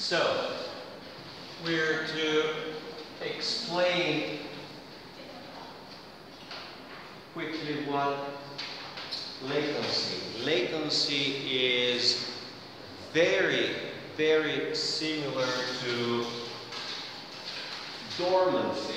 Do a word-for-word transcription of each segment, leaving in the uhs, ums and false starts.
So, we're to explain quickly what latency. Latency is very, very similar to dormancy.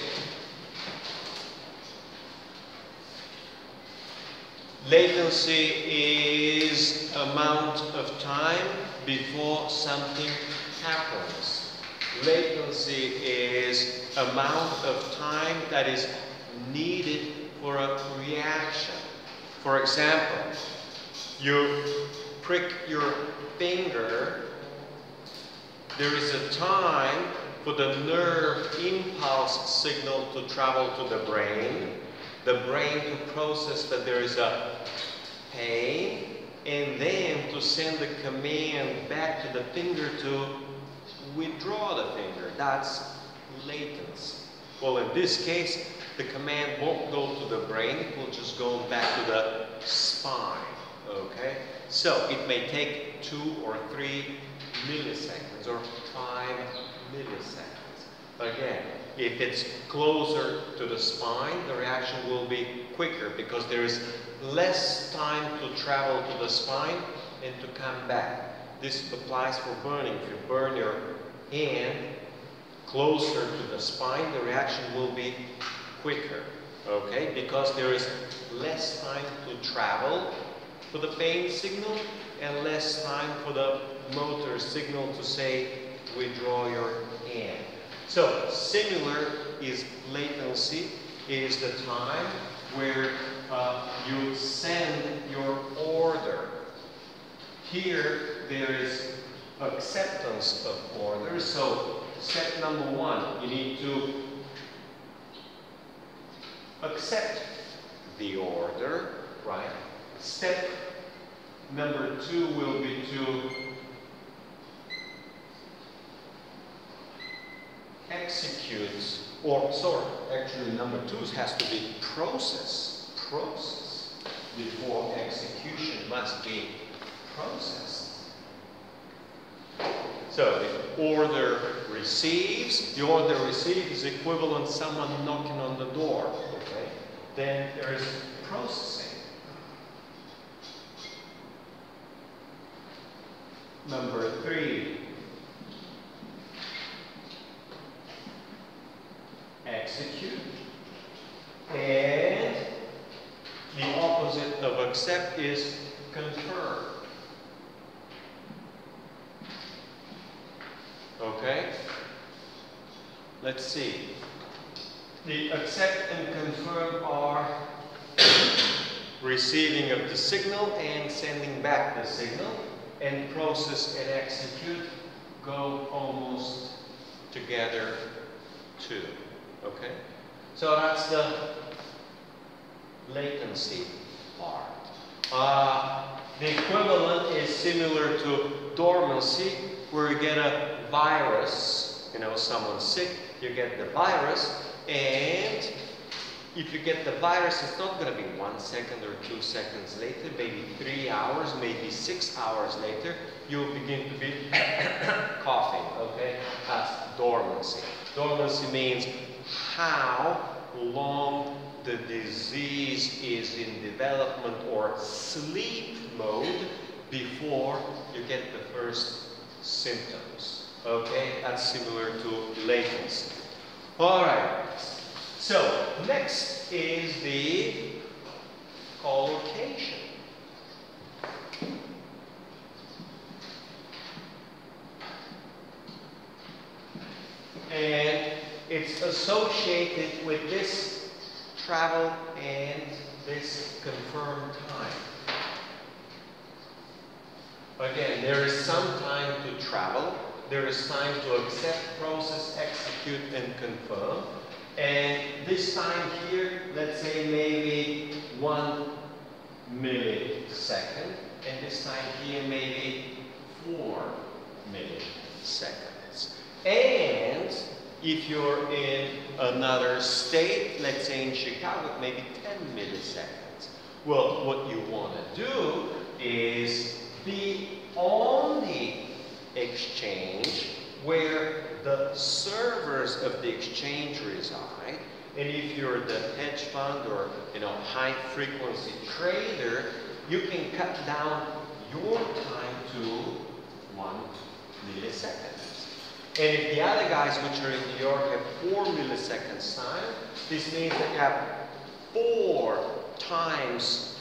Latency is amount of time before something happens. Latency is amount of time that is needed for a reaction. For example, you prick your finger, there is a time for the nerve impulse signal to travel to the brain, the brain to process that there is a pain, and then to send the command back to the finger to withdraw the finger. That's latency. Well, in this case, the command won't go to the brain, it will just go back to the spine, okay? So it may take two or three milliseconds or five milliseconds. Again, if it's closer to the spine, the reaction will be quicker because there is less time to travel to the spine and to come back. This applies for burning. If you burn your hand closer to the spine, the reaction will be quicker, okay? Because there is less time to travel for the pain signal and less time for the motor signal to say withdraw your hand. So similar is latency, is the time where uh, you send your order. Here there is acceptance of order. So step number one, you need to accept the order, right? Step number two will be to execute, or sorry, actually number two has to be process, process, before execution must be processed. So the order receives, the order received is equivalent to someone knocking on the door, okay? Then there is processing. Number three, execute. And the opposite of accept is confirm. Okay? Let's see. The accept and confirm are receiving of the signal and sending back the signal, and process and execute go almost together too. Okay? So that's the latency part. Uh, the equivalent is similar to dormancy, where you get a virus, you know, someone's sick, you get the virus, and if you get the virus, it's not going to be one second or two seconds later, maybe three hours, maybe six hours later, you'll begin to be coughing, okay? That's dormancy. Dormancy means how long the disease is in development or sleep mode before you get the first symptoms. Okay, that's similar to latency. All right, so next is the collocation. And it's associated with this travel and this confirmed time. Again, there is some time to travel, there is time to accept, process, execute, and confirm. And this time here, let's say maybe one millisecond, and this time here maybe four milliseconds. And if you're in another state, let's say in Chicago, maybe ten milliseconds. Well, what you want to do is be on the exchange where the servers of the exchange reside. And if you're the hedge fund or, you know, high frequency trader, you can cut down your time to one millisecond. And if the other guys which are in New York have four milliseconds time, this means they have four times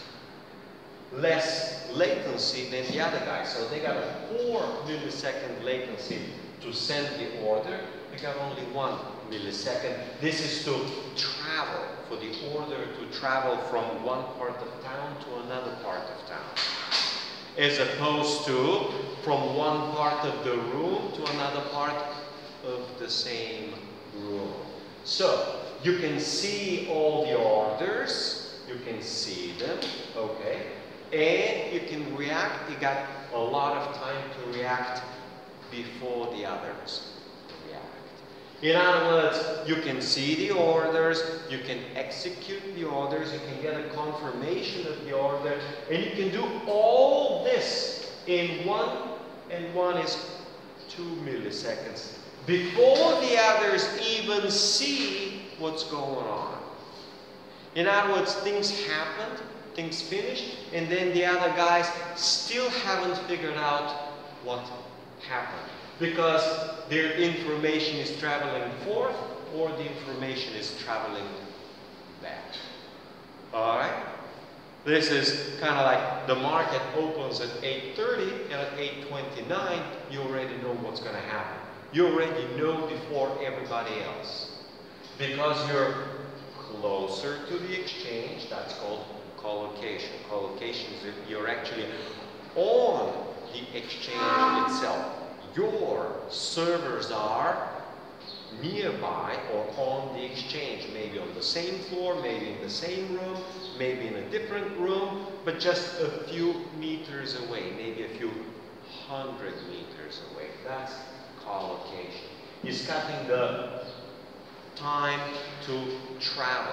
less latency than the other guys. So they got a four millisecond latency to send the order. They got only one millisecond. This is to travel, for the order to travel from one part of town to another part of town, as opposed to from one part of the room to another part of the same room. So you can see all the orders, you can see them, okay, and you can react. You got a lot of time to react before the others react. In other words, you can see the orders, you can execute the orders, you can get a confirmation of the order, and you can do all this in one, and one is two milliseconds, before the others even see what's going on. In other words, things happened, things finished, and then the other guys still haven't figured out what happened, because their information is traveling forth or the information is traveling back. All right? This is kind of like the market opens at eight thirty, and at eight twenty-nine, you already know what's going to happen. You already know before everybody else, because you're closer to the exchange. That's called collocation. Collocation is that you're actually on the exchange itself. Your servers are nearby or on the exchange, maybe on the same floor, maybe in the same room, maybe in a different room, but just a few meters away, maybe a few hundred meters away. That's collocation. It's cutting the time to travel.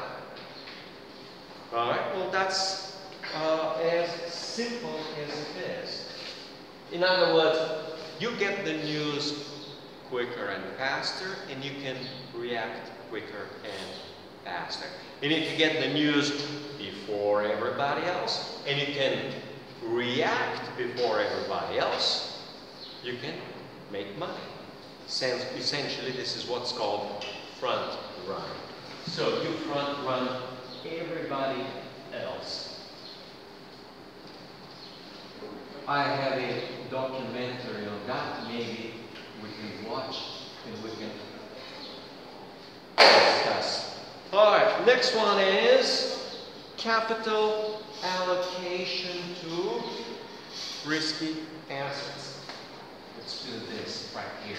All right, well, that's uh, as simple as it is. In other words, you get the news quicker and faster, and you can react quicker and faster. And if you get the news before everybody else, and you can react before everybody else, you can make money. Essentially, this is what's called front run. So you front run everybody else. I have a documentary on that. Maybe we can watch and we can discuss. All right, next one is capital allocation to risky assets. Let's do this right here.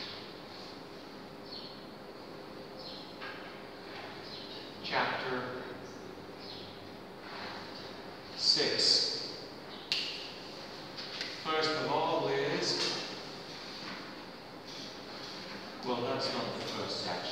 Chapter six. First of all is, well, that's not the first section.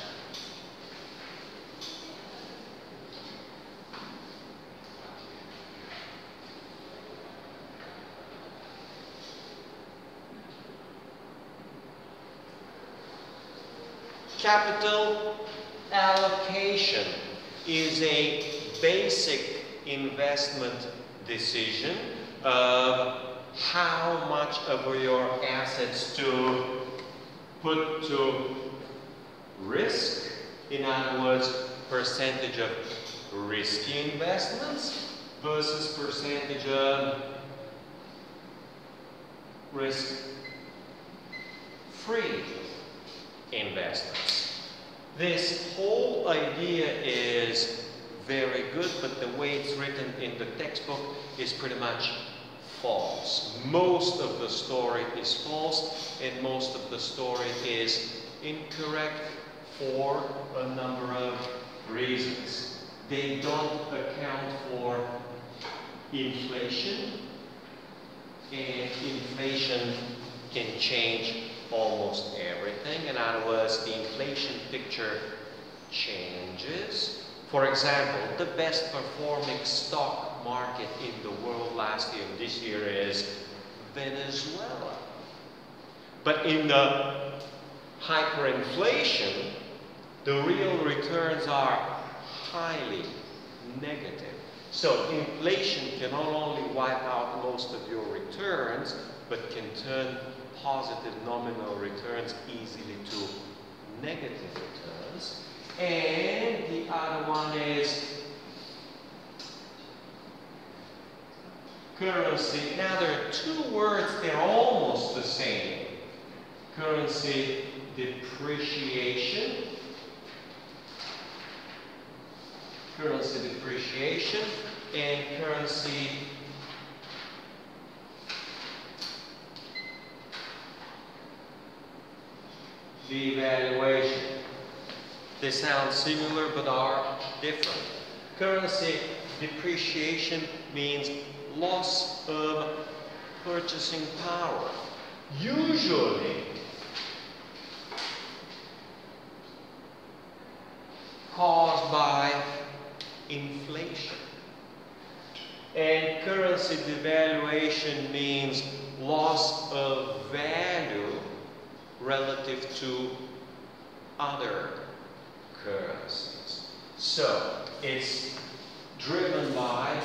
Capital allocation is a basic investment decision of how much of your assets to put to risk. In other words, percentage of risky investments versus percentage of risk-free investments. This whole idea is very good, but the way it's written in the textbook is pretty much false. Most of the story is false, and most of the story is incorrect for a number of reasons. They don't account for inflation, and inflation can change almost everything. In other words, the inflation picture changes. For example, the best performing stock market in the world last year and this year is Venezuela. But in the hyperinflation, the real returns are highly negative. So inflation can not only wipe out most of your returns, but can turn positive nominal returns easily to negative returns. And the other one is currency. Now there are two words, they're almost the same. Currency depreciation. Currency depreciation and currency devaluation. They sound similar but are different. Currency depreciation means loss of purchasing power. Usually, caused by inflation. And currency devaluation means loss of value relative to other currencies. So, it's driven by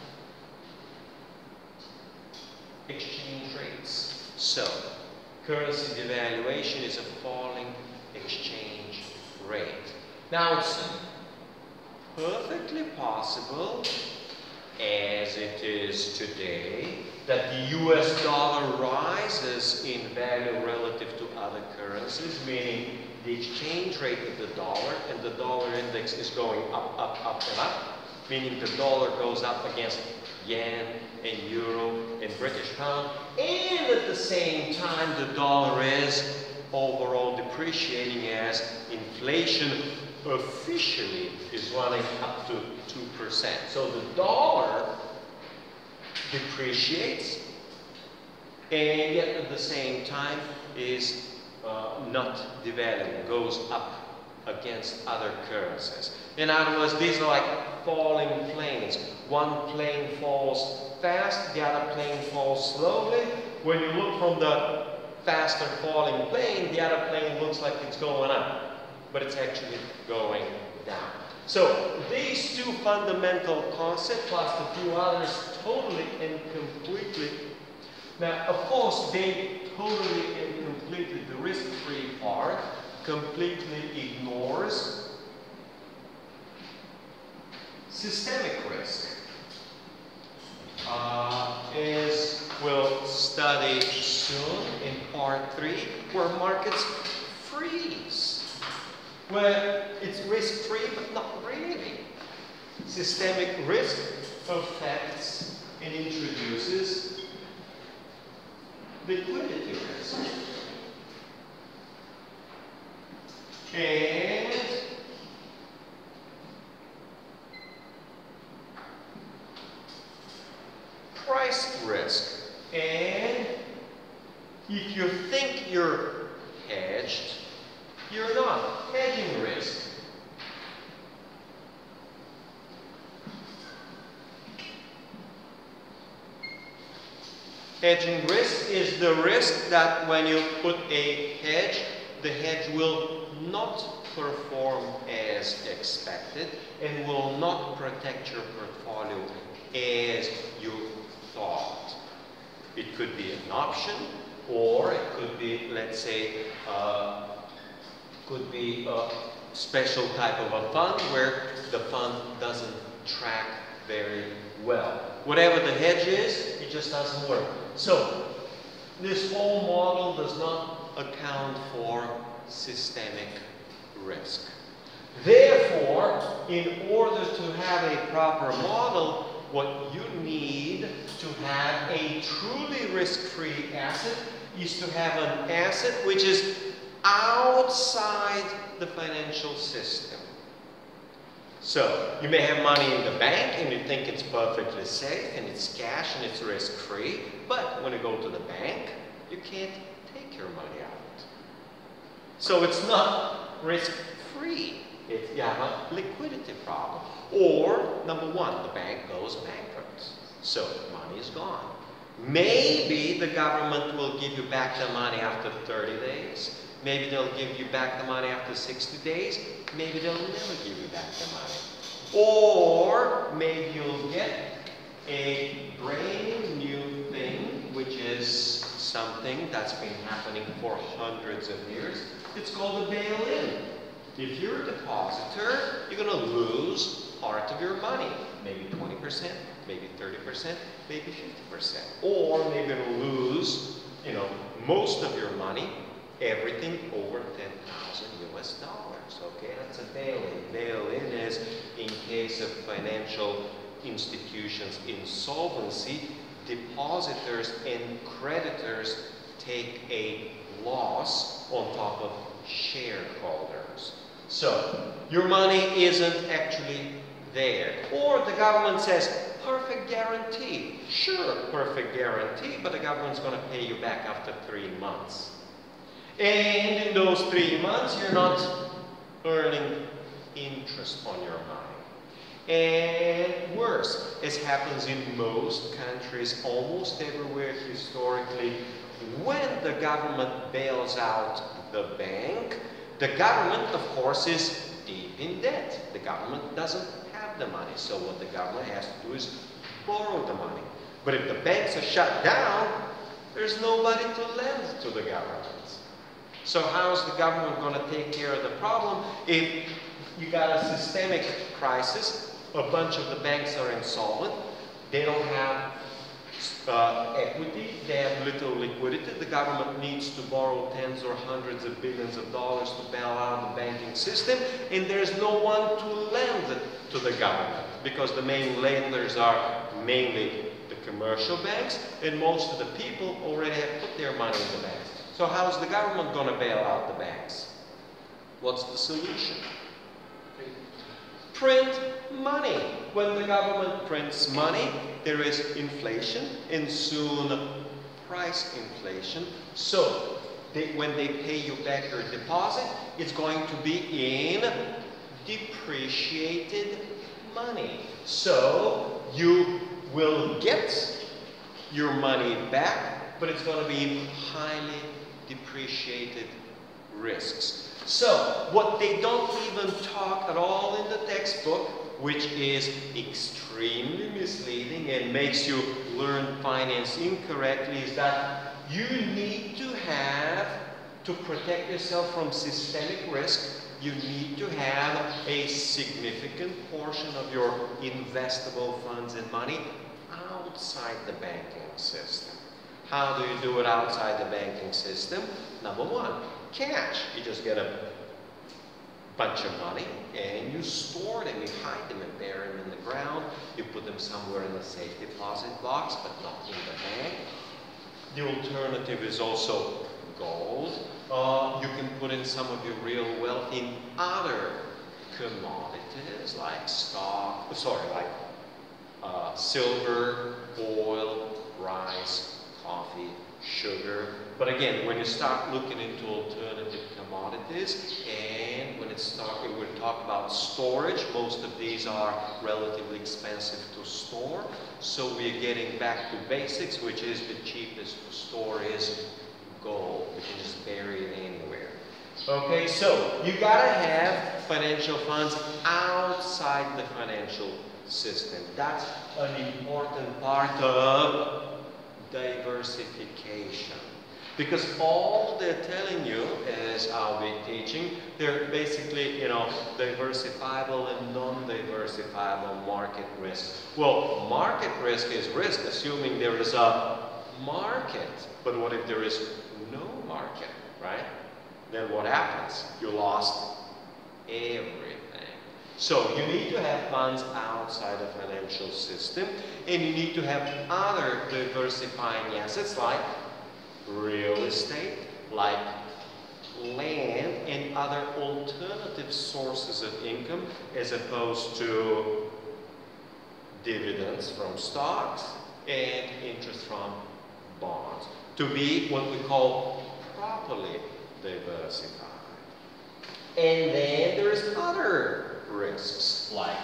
exchange rates. So, currency devaluation is a falling exchange rate. Now, it's perfectly possible, as it is today, that the U S dollar rises in value relative to other currencies, meaning the exchange rate of the dollar and the dollar index is going up, up, up, and up, meaning the dollar goes up against yen and euro and British pound, and at the same time the dollar is overall depreciating as inflation officially is running up to two percent. So the dollar depreciates and yet at the same time is uh, not devaluing, goes up against other currencies. In other words, these are like falling planes. One plane falls fast, the other plane falls slowly. When you look from the faster falling plane, the other plane looks like it's going up, but it's actually going down. So these two fundamental concepts, plus a few others, totally and completely. Now, of course, they totally and completely, the risk-free part, completely ignores systemic risk. Uh, as we'll study soon in part three, where markets freeze. Where it's risk-free, but not really. Systemic risk affects and introduces liquidity risk. And price risk. And if you think you're hedged, you're not. Hedging risk. Hedging risk is the risk that when you put a hedge, the hedge will not perform as expected and will not protect your portfolio as you thought. It could be an option, or it could be, let's say, uh, could be a special type of a fund where the fund doesn't track very well. Whatever the hedge is, it just doesn't work. So, this whole model does not account for systemic risk. Therefore, in order to have a proper model, what you need to have a truly risk-free asset is to have an asset which is outside the financial system. So, you may have money in the bank and you think it's perfectly safe and it's cash and it's risk-free, but when you go to the bank, you can't take your money out. So it's not risk-free. It's, you have a liquidity problem. Or, number one, the bank goes bankrupt. So money is gone. Maybe the government will give you back the money after thirty days. Maybe they'll give you back the money after sixty days. Maybe they'll never give you back the money. Or maybe you'll get a brand new thing, which is something that's been happening for hundreds of years. It's called a bail-in. If you're a depositor, you're going to lose part of your money. Maybe twenty percent, maybe thirty percent, maybe fifty percent. Or maybe you're going to lose, you know, most of your money, everything over ten thousand U S dollars. Okay, that's a bail-in. Bail-in is in case of financial institutions insolvency, depositors and creditors take a loss on top of shareholders. So, your money isn't actually there. Or the government says, perfect guarantee. Sure, perfect guarantee, but the government's going to pay you back after three months. And in those three months, you're not earning interest on your money. And worse, as happens in most countries, almost everywhere historically, when the government bails out the bank, the government, of course, is deep in debt. The government doesn't have the money, so what the government has to do is borrow the money. But if the banks are shut down, there's nobody to lend to the government. So how is the government going to take care of the problem if you got a systemic crisis, a bunch of the banks are insolvent, they don't have uh, equity, they have little liquidity, the government needs to borrow tens or hundreds of billions of dollars to bail out the banking system, and there's no one to lend to the government because the main lenders are mainly the commercial banks, and most of the people already have put their money in the banks. So how's the government going to bail out the banks? What's the solution? Print money. When the government prints money, there is inflation and soon price inflation. So they, when they pay you back your deposit, it's going to be in depreciated money. So you will get your money back, but it's going to be in highly depreciated risks. So, what they don't even talk at all in the textbook, which is extremely misleading and makes you learn finance incorrectly, is that you need to have, to protect yourself from systemic risk, you need to have a significant portion of your investable funds and money outside the banking system. How do you do it outside the banking system? Number one, cash. You just get a bunch of money and you store them, you hide them and bury them in the ground. You put them somewhere in the safe deposit box, but not in the bank. The alternative is also gold. Uh, you can put in some of your real wealth in other commodities like stock, sorry, like uh, silver, oil, rice, coffee, sugar. But again, when you start looking into alternative commodities, and when it start, we talk about storage, most of these are relatively expensive to store. So we're getting back to basics, which is the cheapest to store is gold. You can just bury it anywhere. Okay, so you gotta have financial funds outside the financial system. That's an important part of diversification. Because all they're telling you, as I'll be teaching, they're basically, you know, diversifiable and non-diversifiable market risk. Well, market risk is risk, assuming there is a market. But what if there is no market, right? Then what happens? You lost everything. So you need to have funds outside the financial system, and you need to have other diversifying assets like real estate, like land, and other alternative sources of income as opposed to dividends from stocks and interest from bonds, to be what we call properly diversified. And then there's other risks like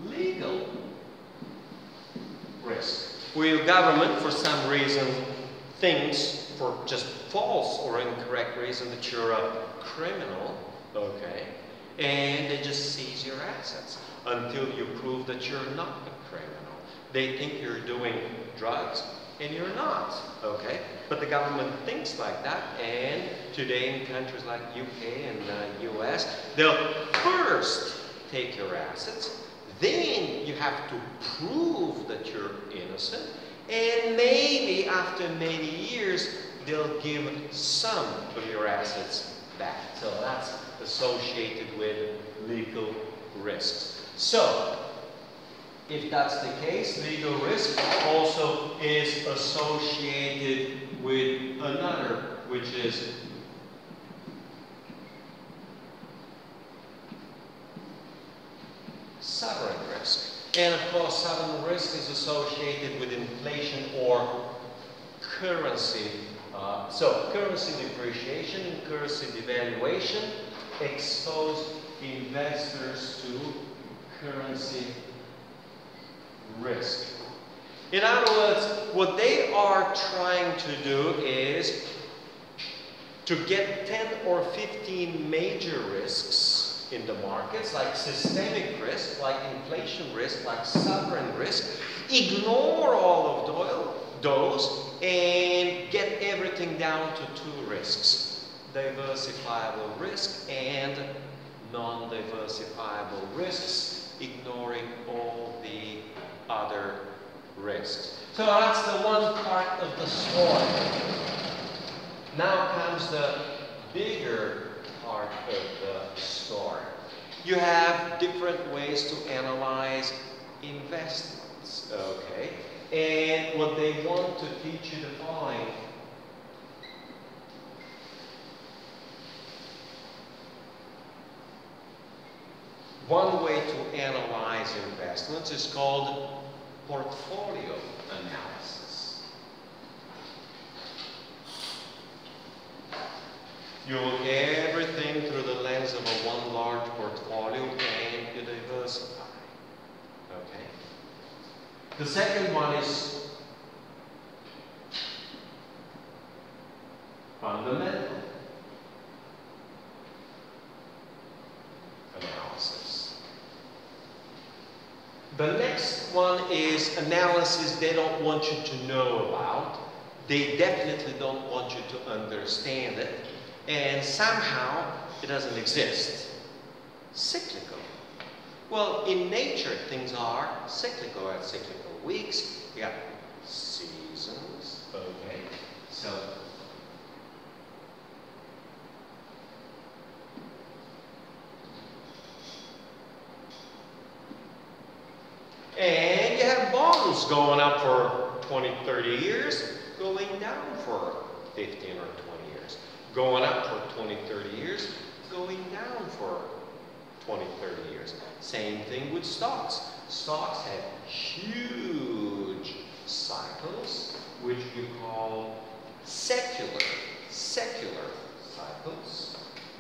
legal risk, where your government for some reason thinks for just false or incorrect reason that you're a criminal, okay, and they just seize your assets until you prove that you're not a criminal. They think you're doing drugs, and you're not, okay? But the government thinks like that, and today in countries like U K and uh, U S, they'll first take your assets, then you have to prove that you're innocent, and maybe after many years, they'll give some of your assets back. So that's associated with legal risks. So, if that's the case, legal risk also is associated with another, which is sovereign risk. And of course, sovereign risk is associated with inflation or currency. Uh, so, currency depreciation and currency devaluation expose investors to currency risk. In other words, what they are trying to do is to get ten or fifteen major risks in the markets, like systemic risk, like inflation risk, like sovereign risk, ignore all of those and get everything down to two risks: diversifiable risk and non-diversifiable risks, ignoring all the other risks. So that's the one part of the story. Now comes the bigger part of the story. You have different ways to analyze investments, okay? And what they want to teach you the following. One way to analyze investments is called portfolio analysis. You look at everything through the lens of a one large portfolio and you diversify. Okay? The second one is fundamental analysis. The next one is analysis they don't want you to know about. They definitely don't want you to understand it. And somehow it doesn't exist. Cyclical. Well, in nature things are cyclical. At cyclical weeks, you got seasons. Okay. So and you have bonds going up for twenty, thirty years, going down for fifteen or twenty years. Going up for twenty, thirty years, going down for twenty, thirty years. Same thing with stocks. Stocks have huge cycles, which we call secular, secular cycles.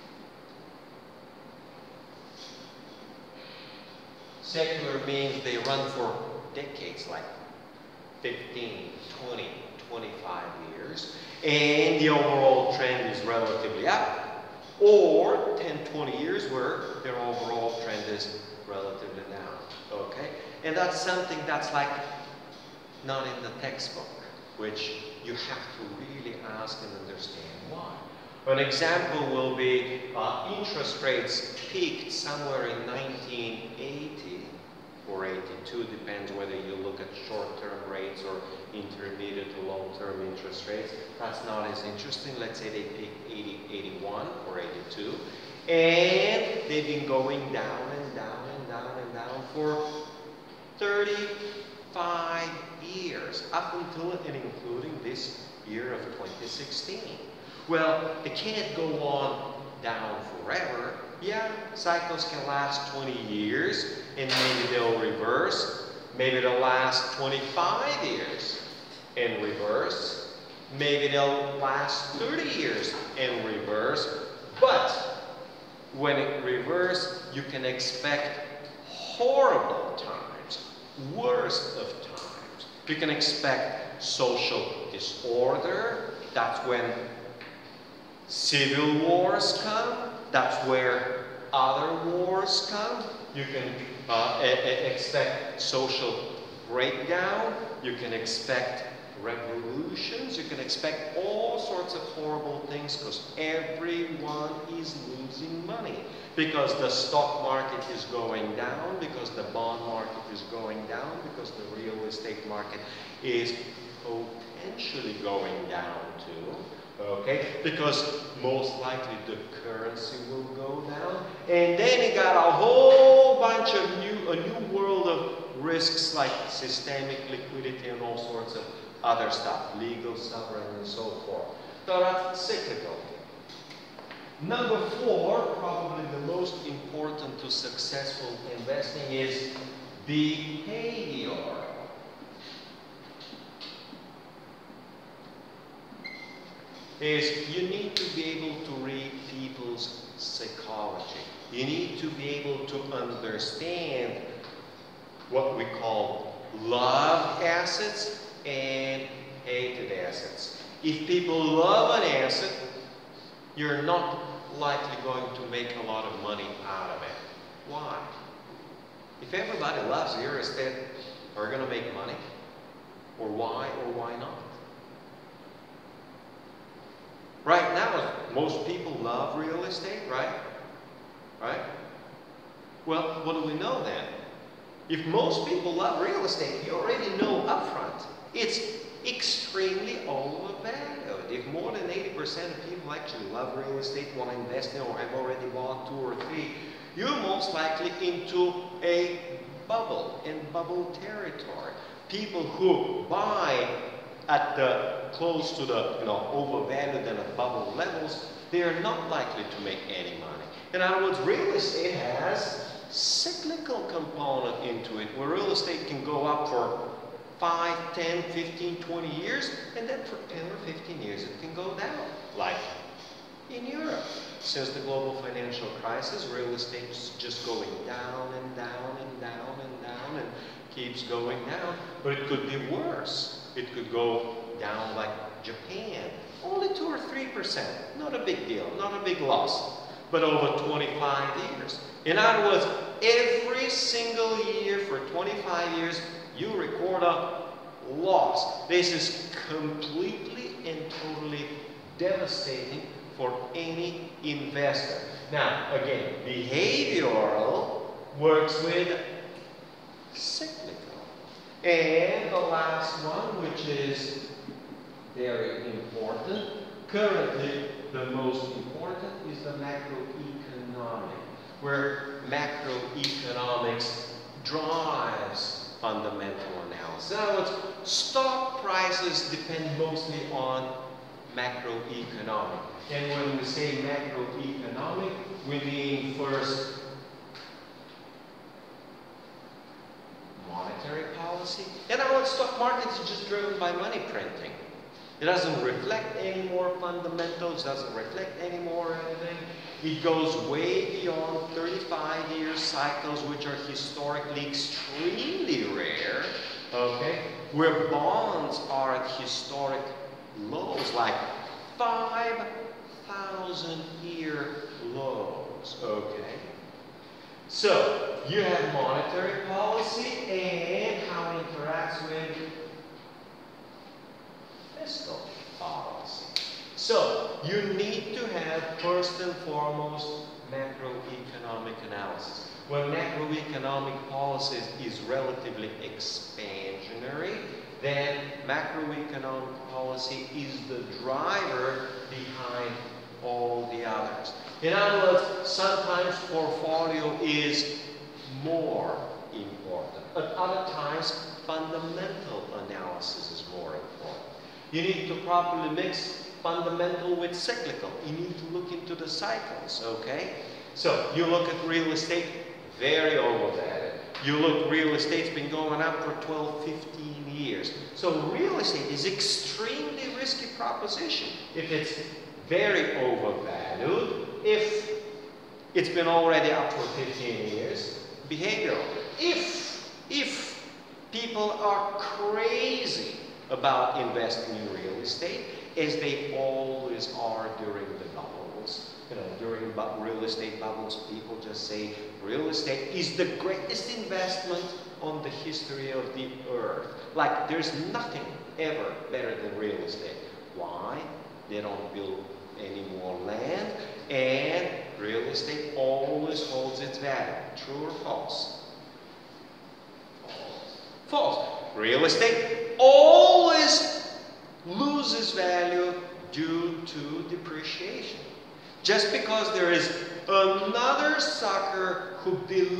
Secular means they run for decades, like fifteen, twenty, twenty-five years, and the overall trend is relatively up, or ten, twenty years where their overall trend is relatively down, okay? And that's something that's like not in the textbook, which you have to really ask and understand why. An example will be uh, interest rates peaked somewhere in nineteen eighty or eighty-two, depends whether you look at short-term rates or intermediate to long-term interest rates. That's not as interesting. Let's say they peaked eighty, eighty-one or eighty-two, and they've been going down and down and down and down for thirty-five years, up until and including this year of twenty sixteen. Well, it can't go on down forever. Yeah, cycles can last twenty years, and maybe they'll reverse. Maybe they'll last twenty-five years and reverse. Maybe they'll last thirty years and reverse. But when it reverses, you can expect horrible times, worst of times. You can expect social disorder. That's when civil wars come. That's where other wars come. You can uh, expect social breakdown. You can expect revolutions. You can expect all sorts of horrible things because everyone is losing money. Because the stock market is going down, because the bond market is going down, because the real estate market is potentially going down too. Okay? Because most likely the currency will go down. And then you got a whole bunch of new, a new world of risks like systemic liquidity and all sorts of other stuff, legal, sovereign, and so forth. So that's cyclical. Number four, probably the most important to successful investing, is behavior. Is you need to be able to read people's psychology. You need to be able to understand what we call loved assets and hated assets. If people love an asset, you're not likely going to make a lot of money out of it. Why? If everybody loves real estate, are you going to make money? Or why or why not? Right now, most people love real estate, right? Right? Well, what do we know then? If most people love real estate, you already know upfront, it's extremely overvalued. If more than eighty percent of people actually love real estate, want to invest in, or have already bought two or three, you're most likely into a bubble, in bubble territory. People who buy at the close to the you know overvalued and at bubble levels, they are not likely to make any money. In other words, real estate has cyclical component into it, where real estate can go up for five, ten, fifteen, twenty years, and then for ten or fifteen years it can go down. Like in Europe, since the global financial crisis, real estate is just going down and down and down and down and keeps going down. But it could be worse. It could go down like Japan, only two or three percent. Not a big deal, not a big loss. But over twenty-five years. In other words, every single year for twenty-five years, you record a loss. This is completely and totally devastating for any investor. Now, again, behavioral works with cyclical. And the last one, which is very important, currently the most important, is the macroeconomic, where macroeconomics drives fundamental analysis. In other words, stock prices depend mostly on macroeconomic. And when we say macroeconomic, we mean first monetary policy. In other words, stock markets are just driven by money printing. It doesn't reflect any more fundamentals, doesn't reflect any more anything. It goes way beyond thirty-five year cycles, which are historically extremely rare, okay? Where bonds are at historic lows, like five thousand year lows, okay? So, you have monetary policy and how it interacts with fiscal policy. So, you need to have first and foremost macroeconomic analysis. When macroeconomic policy is relatively expansionary, then macroeconomic policy is the driver behind all the others. In other words, sometimes portfolio is more important. At other times, fundamental analysis is more important. You need to properly mix fundamental with cyclical. You need to look into the cycles, okay? So, you look at real estate, very overvalued. You look, real estate's been going up for twelve, fifteen years. So, real estate is extremely risky proposition if it's very overvalued, if it's been already up for fifteen years, behavioral. If, if people are crazy about investing in real estate, as they always are during the bubbles. You know, during bu real estate bubbles, people just say real estate is the greatest investment on the history of the earth. Like there's nothing ever better than real estate. Why? They don't build any more land, and real estate always holds its value. True or false? False. False. Real estate always loses value due to depreciation. Just because there is another sucker who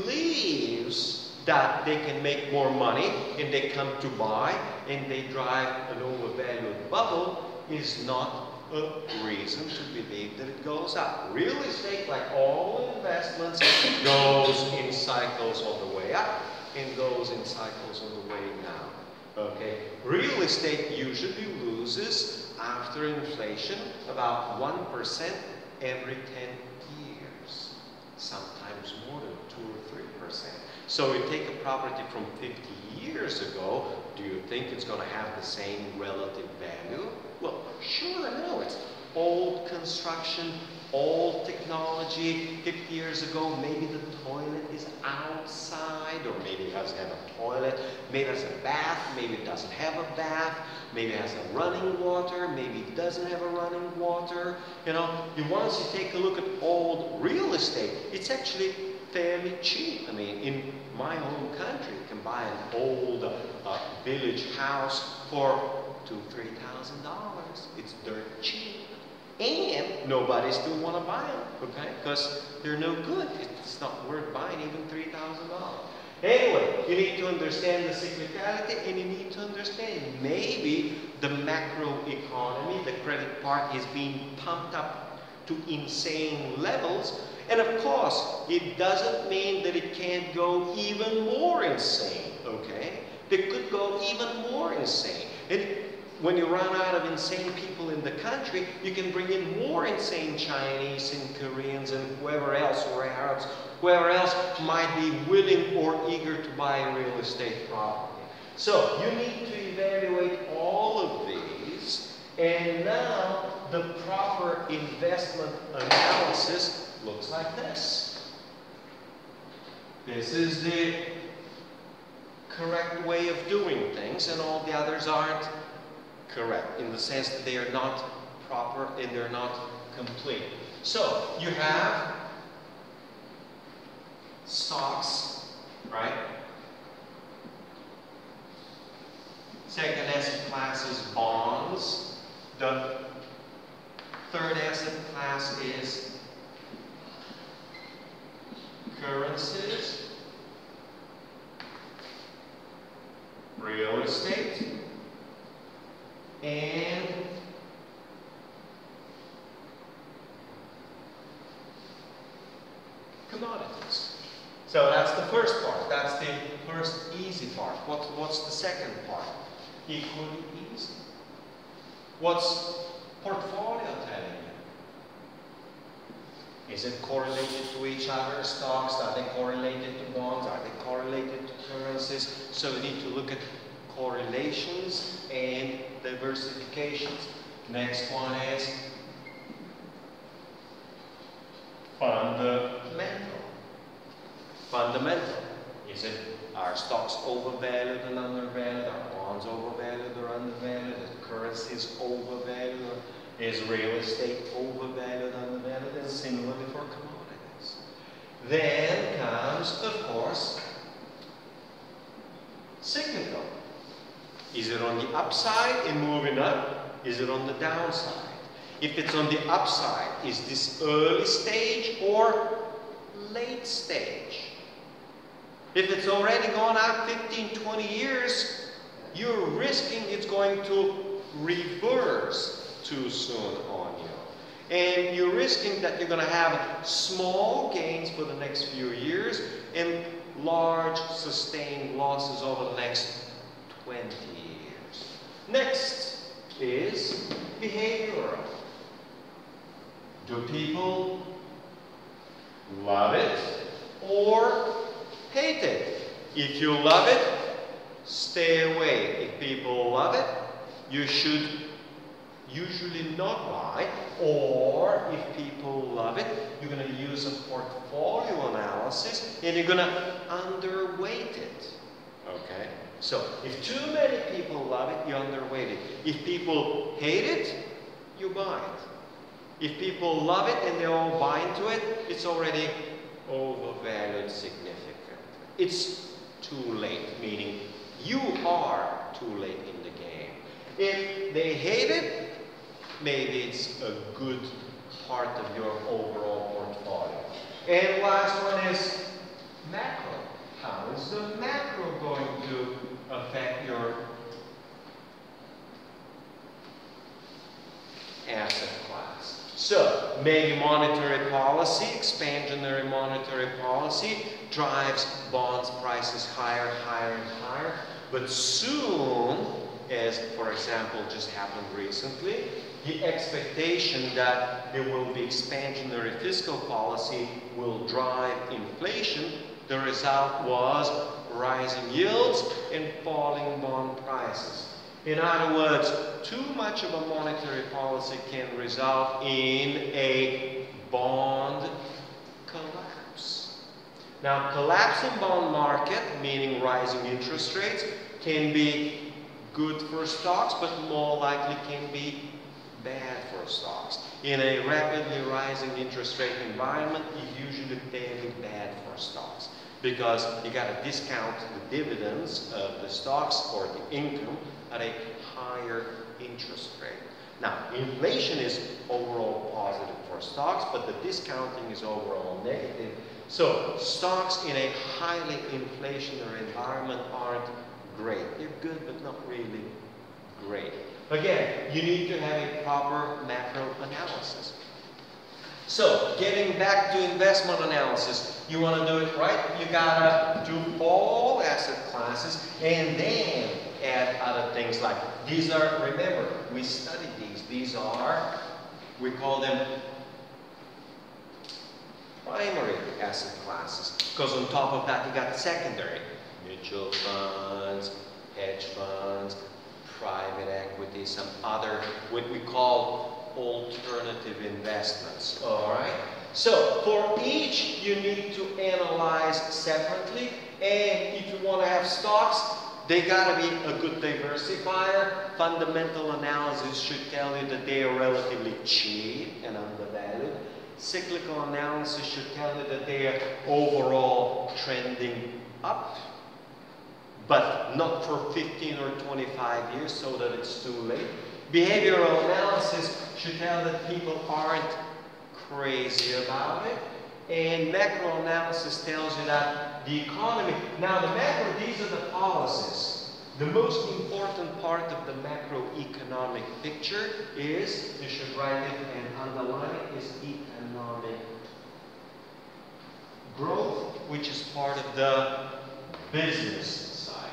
believes that they can make more money and they come to buy and they drive an overvalued bubble is not a reason to believe that it goes up. Real estate, like all investments, goes in cycles on the way up and goes in cycles on the way down. Okay? Real estate usually loses after inflation about one percent every ten years. Sometimes more than two or three percent. So you take a property from fifty years ago, do you think it's going to have the same relative value? Well, sure, no. It's old construction, old technology. fifty years ago, maybe the toilet is outside, or maybe it doesn't have a toilet, maybe it has a bath, maybe it doesn't have a bath, maybe it has a running water, maybe it doesn't have a running water. You know, once you take a look at old real estate, it's actually fairly cheap. I mean, in my home country, you can buy an old uh, village house for two, three thousand dollars. It's dirt cheap, and nobody still want to buy them, okay? Because they're no good. It's not worth buying even three thousand dollars. Anyway, you need to understand the cyclicality, and you need to understand maybe the macro economy, the credit part, is being pumped up to insane levels. And of course, it doesn't mean that it can't go even more insane, okay? It could go even more insane. And when you run out of insane people in the country, you can bring in more insane Chinese and Koreans and whoever else, or Arabs, whoever else might be willing or eager to buy a real estate property. So you need to evaluate all of these, and now the proper investment analysis looks like this. This is the correct way of doing things, and all the others aren't correct in the sense that they are not proper and they're not complete. So you have stocks, right? Second asset class is bonds. The third asset class is currencies, real estate, and commodities. So that's the first part. That's the first easy part. What, what's the second part? Equally easy. What's portfolio telling you? Is it correlated to each other? Stocks, are they correlated to bonds? Are they correlated to currencies? So we need to look at correlations and diversifications. Next one is fundamental. Fundamental. Is it, are stocks overvalued and undervalued? Are bonds overvalued or undervalued? Are currencies overvalued? Or is real estate overvalued, undervalued? And similarly for commodities. Then comes, of course, cyclical. Is it on the upside and moving up? Is it on the downside? If it's on the upside, is this early stage or late stage? If it's already gone out fifteen, twenty years, you're risking it's going to reverse too soon on you. And you're risking that you're going to have small gains for the next few years and large sustained losses over the next twenty years. Next is behavioral. Do people love it or hate it? If you love it, stay away. If people love it, you should usually not buy, or if people love it, you're going to use a portfolio analysis and you're going to underweight it. Okay? So, if too many people love it, you underweight it. If people hate it, you buy it. If people love it and they all buy into it, it's already overvalued significantly. It's too late, meaning you are too late in the game. If they hate it, maybe it's a good part of your overall portfolio. And last one is macro. How is the macro going to affect your asset class? So, maybe monetary policy, expansionary monetary policy, drives bonds prices higher, higher, and higher. But soon, as for example just happened recently, the expectation that there will be expansionary fiscal policy will drive inflation. The result was rising yields and falling bond prices. In other words, too much of a monetary policy can result in a bond collapse. Now, collapsing bond market, meaning rising interest rates, can be good for stocks, but more likely can be bad for stocks. In a rapidly rising interest rate environment, it's usually very bad for stocks because you got to discount the dividends of the stocks or the income at a higher interest rate. Now, inflation is overall positive for stocks, but the discounting is overall negative. So, stocks in a highly inflationary environment aren't great. They're good, but not really great. Again, you need to have a proper macro analysis. So, getting back to investment analysis, you want to do it right, you gotta do all asset classes and then add other things like, these are, remember, we studied these, these are, we call them primary asset classes, because on top of that you got secondary, mutual funds, hedge funds, private equity, some other, what we call alternative investments, all right? So, for each, you need to analyze separately, and if you want to have stocks, they got to be a good diversifier. Fundamental analysis should tell you that they are relatively cheap and undervalued. Cyclical analysis should tell you that they are overall trending up, but not for fifteen or twenty-five years so that it's too late. Behavioral analysis should tell that people aren't crazy about it. And macro analysis tells you that the economy, now the macro, these are the policies. The most important part of the macroeconomic picture is, you should write it and underline it, is economic growth, which is part of the business side.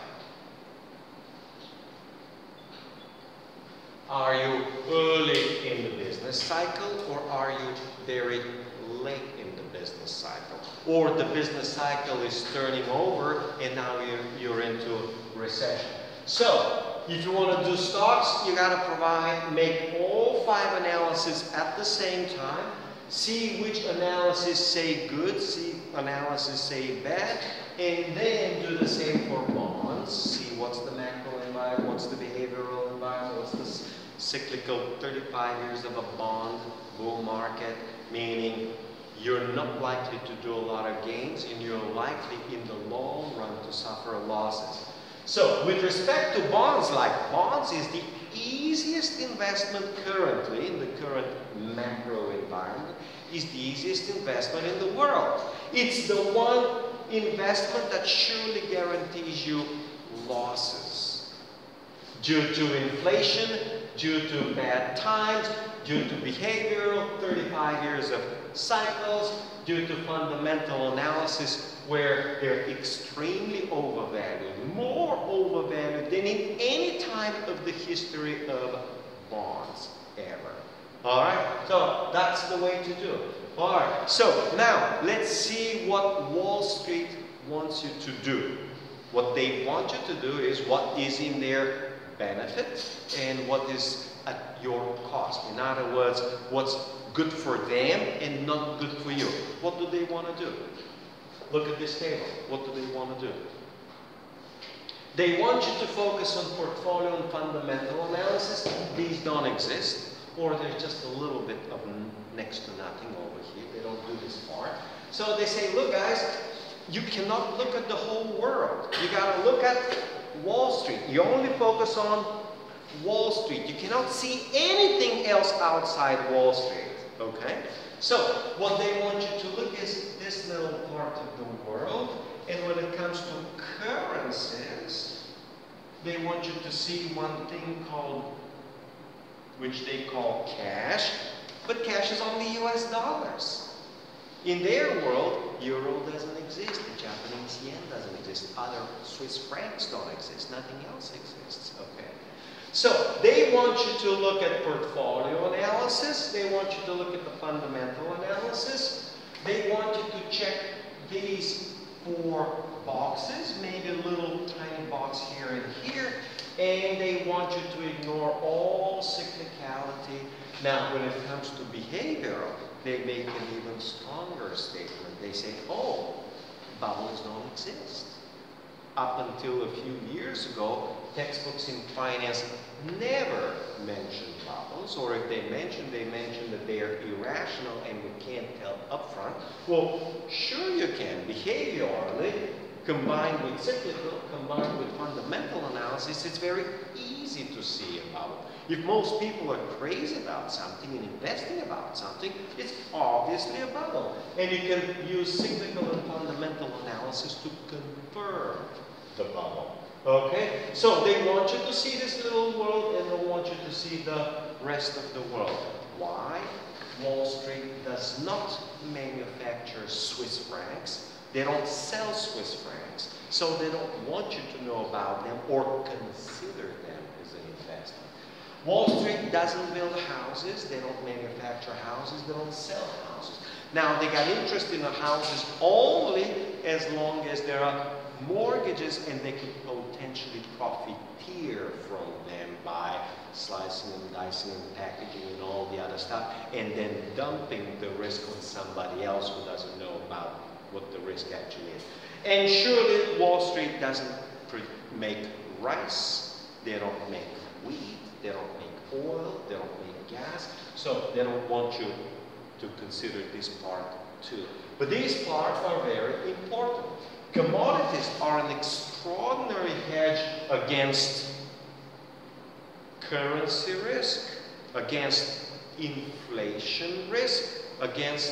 Are you early in the business cycle, or are you very late in the business cycle? Or the business cycle is turning over and now you're, you're into recession. So, if you want to do stocks, you got to provide, make all five analyses at the same time, see which analysis say good, see analysis say bad, and then do the same for bonds, see what's the macro environment, what's the behavioral environment, what's the cyclical thirty-five years of a bond bull market, meaning you're not likely to do a lot of gains and you're likely in the long run to suffer losses. So with respect to bonds, like bonds is the easiest investment currently in the current macro environment, is the easiest investment in the world. It's the one investment that surely guarantees you losses due to inflation, due to bad times, due to behavioral, thirty-five years of cycles, due to fundamental analysis where they're extremely overvalued, more overvalued than in any time of the history of bonds ever. All right, so that's the way to do it. All right, so now let's see what Wall Street wants you to do. What they want you to do is what is in their benefit and what is at your cost. In other words, what's good for them and not good for you. What do they want to do? Look at this table. What do they want to do? They want you to focus on portfolio and fundamental analysis. These don't exist, or there's just a little bit of next to nothing over here. They don't do this part. So they say, look guys, you cannot look at the whole world. You got to look at Wall Street. You only focus on Wall Street. You cannot see anything else outside Wall Street. Okay? So what they want you to look is this little part of the world. And when it comes to currencies, they want you to see one thing called, which they call cash, but cash is only U S dollars. In their world, euro doesn't exist, the Japanese yen doesn't exist, other Swiss francs don't exist, nothing else exists, okay? So, they want you to look at portfolio analysis, they want you to look at the fundamental analysis, they want you to check these four boxes, maybe a little tiny box here and here, and they want you to ignore all cyclicality. Now, when it comes to behavioral, they make an even stronger statement. They say, oh, bubbles don't exist. Up until a few years ago, textbooks in finance never mentioned bubbles, or if they mentioned, they mentioned that they are irrational and we can't tell upfront. Well, sure you can. Behaviorally, combined with cyclical, combined with fundamental analysis, it's very easy to see a bubble. If most people are crazy about something and investing about something, it's obviously a bubble. And you can use cyclical and fundamental analysis to confirm the bubble. Okay? So they want you to see this little world and they want you to see the rest of the world. Why? Wall Street does not manufacture Swiss francs. They don't sell Swiss francs. So they don't want you to know about them or consider them as an investment. Wall Street doesn't build houses, they don't manufacture houses, they don't sell houses. Now, they got interest in the houses only as long as there are mortgages and they could potentially profiteer from them by slicing and dicing and packaging and all the other stuff and then dumping the risk on somebody else who doesn't know about what the risk actually is. And surely Wall Street doesn't make rice, they don't make wheat, they don't make oil, they don't make gas, so they don't want you to consider this part too. But these parts are very important. Commodities are an extraordinary hedge against currency risk, against inflation risk, against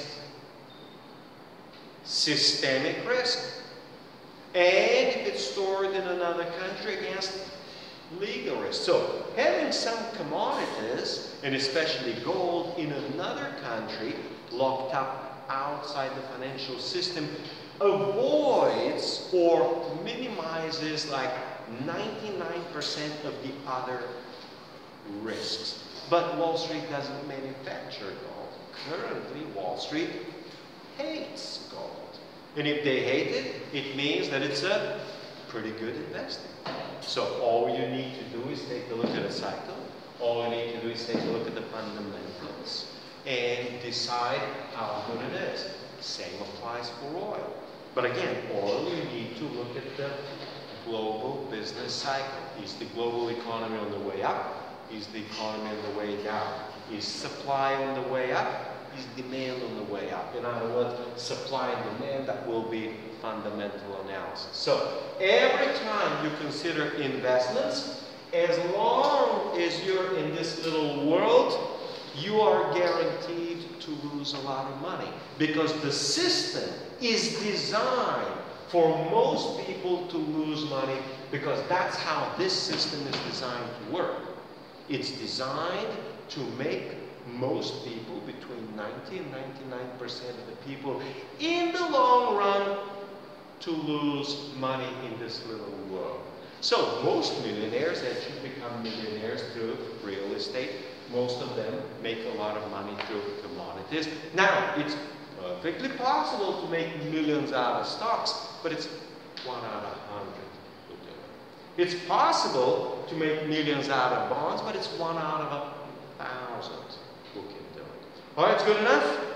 systemic risk, and if it's stored in another country, against legal risk. So having some commodities, and especially gold, in another country locked up outside the financial system avoids or minimizes like ninety-nine percent of the other risks. But Wall Street doesn't manufacture gold. Currently, Wall Street hates gold. And if they hate it, it means that it's a pretty good investing. So all you need to do is take a look at a cycle. All you need to do is take a look at the fundamentals and decide how good it is. Same applies for oil. But again, oil, you need to look at the global business cycle. Is the global economy on the way up? Is the economy on the way down? Is supply on the way up? Is demand on the way up? In other words, supply and demand, that will be fundamental analysis. So every time you consider investments, as long as you're in this little world, you are guaranteed to lose a lot of money because the system is designed for most people to lose money because that's how this system is designed to work. It's designed to make most people, between ninety and ninety-nine percent of the people, in the long run, to lose money in this little world. So most millionaires actually become millionaires through real estate. Most of them make a lot of money through commodities. Now, it's perfectly possible to make millions out of stocks, but it's one out of a hundred who do it. It's possible to make millions out of bonds, but it's one out of a thousand who can do it. All right, it's good enough?